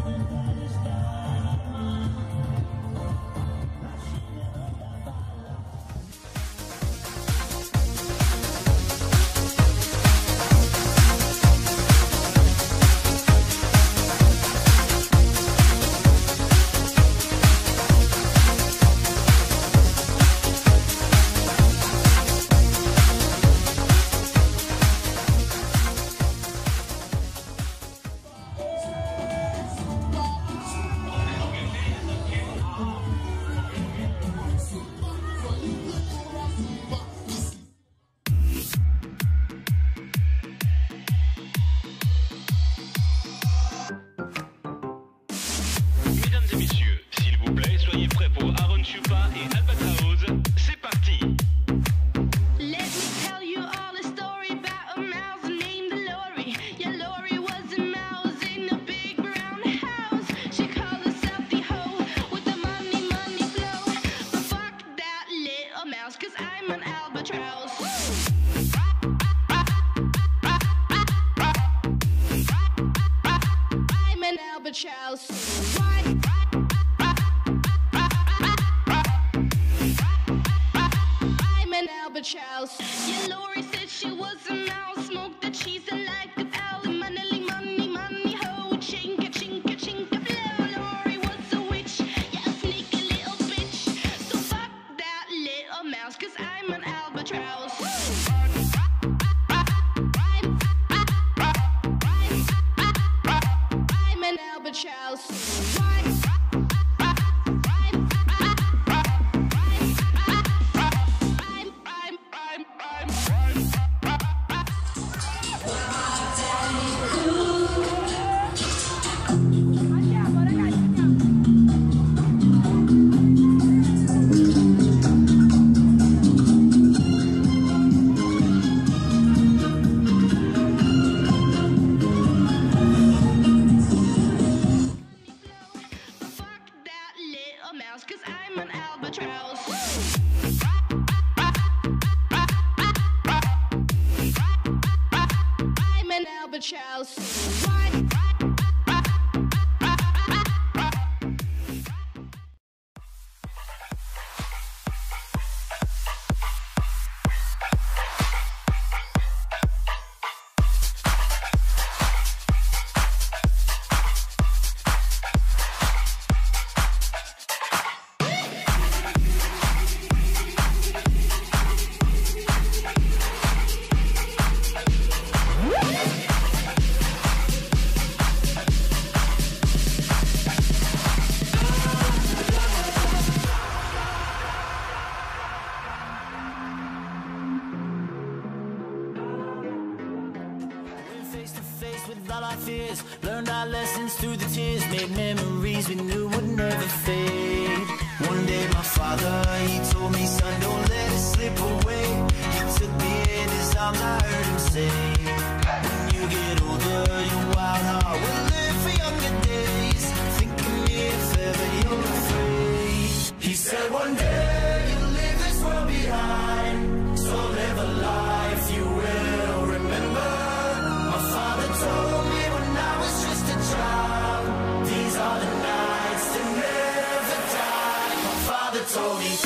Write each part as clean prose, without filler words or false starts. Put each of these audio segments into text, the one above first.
All our fears, learned our lessons through the tears, made memories we knew would never fade. One day my father, he told me, son, don't let it slip away. He took me in his arms, I heard him say, when you get older, your wild heart will live for younger days. Think of me if ever you're afraid. He said one day you'll leave this world behind, so live a life you will remember. My father told me when I was just a child, these are the nights that never die. My father told me.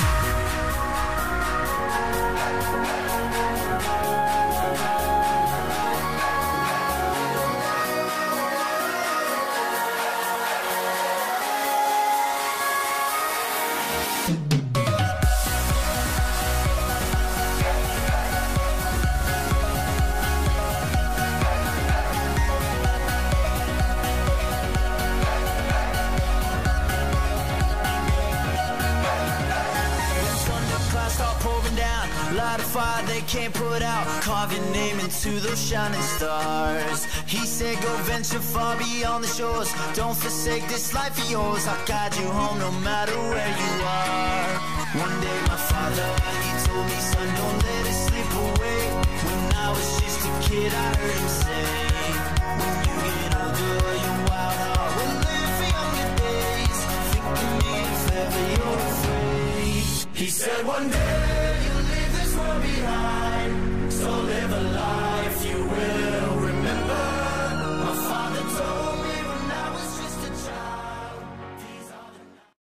Light a fire they can't put out, carve your name into those shining stars. He said go venture far beyond the shores, don't forsake this life of yours. I'll guide you home no matter where you are. One day my father, he told me, son, don't let it slip away. When I was just a kid I heard him say, when you get older your wild heart will live for younger days. Think of me if ever you're afraid. He said one day behind, so